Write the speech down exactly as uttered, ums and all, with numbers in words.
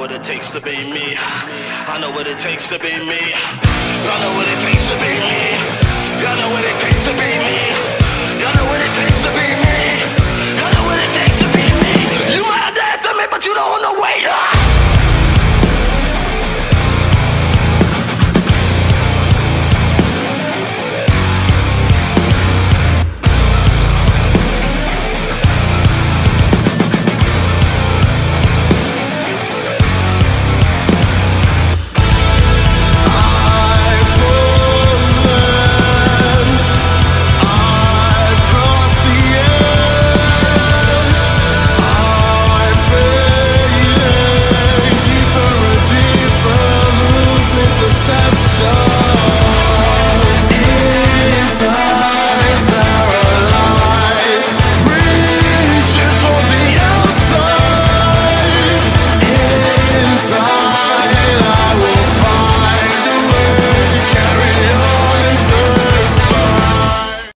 what it takes to be me. I know what it takes to be me. I know what it takes to be me. I know what it takes to be me.